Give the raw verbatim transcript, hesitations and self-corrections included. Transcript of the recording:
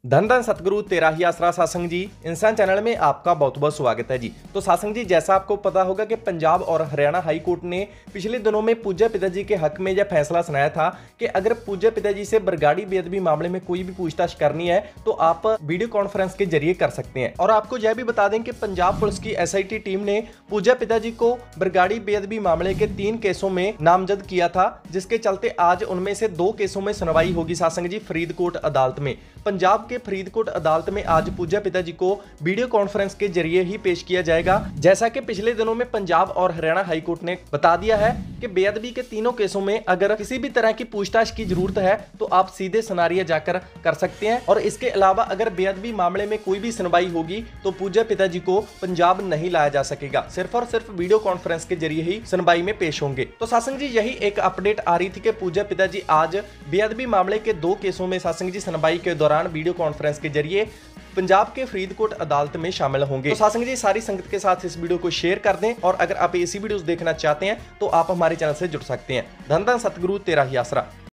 धन धन सतगुरु तेरा ही आसरा सासंग जी इंसान चैनल में आपका बहुत बहुत स्वागत है जी। तो सासंग जी, जैसा आपको पता होगा कि पंजाब और हरियाणा हाई कोर्ट ने पिछले दिनों में पूज्य पिताजी के हक में यह फैसला सुनाया था कि अगर पूज्य पिताजी से बरगाड़ी बेअदबी मामले में कोई भी पूछताछ करनी है तो आप वीडियो कॉन्फ्रेंस के जरिए कर सकते हैं। और आपको यह भी बता दें कि पंजाब पुलिस की एस आई टी टीम ने पूज्य पिताजी को बरगाड़ी बेअदबी मामले के तीन केसों में नामजद किया था, जिसके चलते आज उनमें से दो केसों में सुनवाई होगी सासंग जी फरीदकोट अदालत में। पंजाब के फरीदकोट अदालत में आज पूज्य पिताजी को वीडियो कॉन्फ्रेंस के जरिए ही पेश किया जाएगा। जैसा कि पिछले दिनों में पंजाब और हरियाणा हाई कोर्ट ने बता दिया है कि बेअदबी के तीनों केसों में अगर किसी भी तरह की पूछताछ की जरूरत है तो आप सीधे सनारिया जाकर कर सकते हैं। और इसके अलावा अगर बेअदबी मामले में कोई भी सुनवाई होगी तो पूज्य पिताजी को पंजाब नहीं लाया जा सकेगा, सिर्फ और सिर्फ वीडियो कॉन्फ्रेंस के जरिए ही सुनवाई में पेश होंगे। तो सासंग जी, यही एक अपडेट आ रही थी कि पूज्य पिताजी आज बेअदबी मामले के दो केसों में सासंग जी सुनवाई के दौरान वीडियो कॉन्फ्रेंस के जरिए पंजाब के फरीदकोट अदालत में शामिल होंगे। तो सासंग जी, सारी संगत के साथ इस वीडियो को शेयर कर दें और अगर आप ऐसी वीडियोस देखना चाहते हैं तो आप हमारे चैनल से जुड़ सकते हैं। धन धन सतगुरु तेरा ही आसरा।